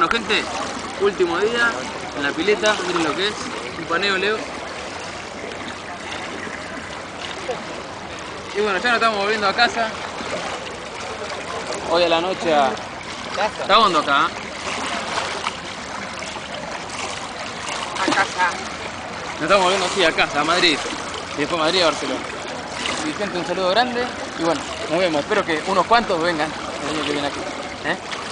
gente, último día en la pileta, miren lo que es, un paneo Leo. Y bueno, ya nos estamos volviendo a casa. Hoy a la noche a... Casa. Está hondo acá, ¿eh? A casa. Nos estamos volviendo así a casa, a Madrid. Y después Madrid a Barcelona. Y gente, un saludo grande. Y bueno, nos vemos. Espero que unos cuantos vengan el año que viene aquí.